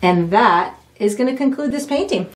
And that is going to conclude this painting.